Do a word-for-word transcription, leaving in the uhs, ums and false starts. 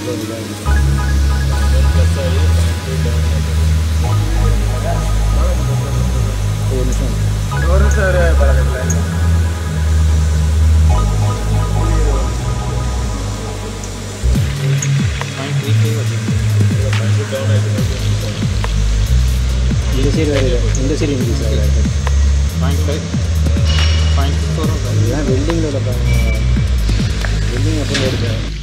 ஒரு நிமிஷம் ஒரு சார் பழக்கத்தில் இந்த சைடு வேறு இந்த சைடு இன்க்ரீஸ் ஆகுது பாயிண்ட் ஃபைவ் பாயிண்ட் சிக்ஸ் வரும் சார் இதுதான் வெல்டிங்கோட வெல்டிங் அப்போ இருக்குது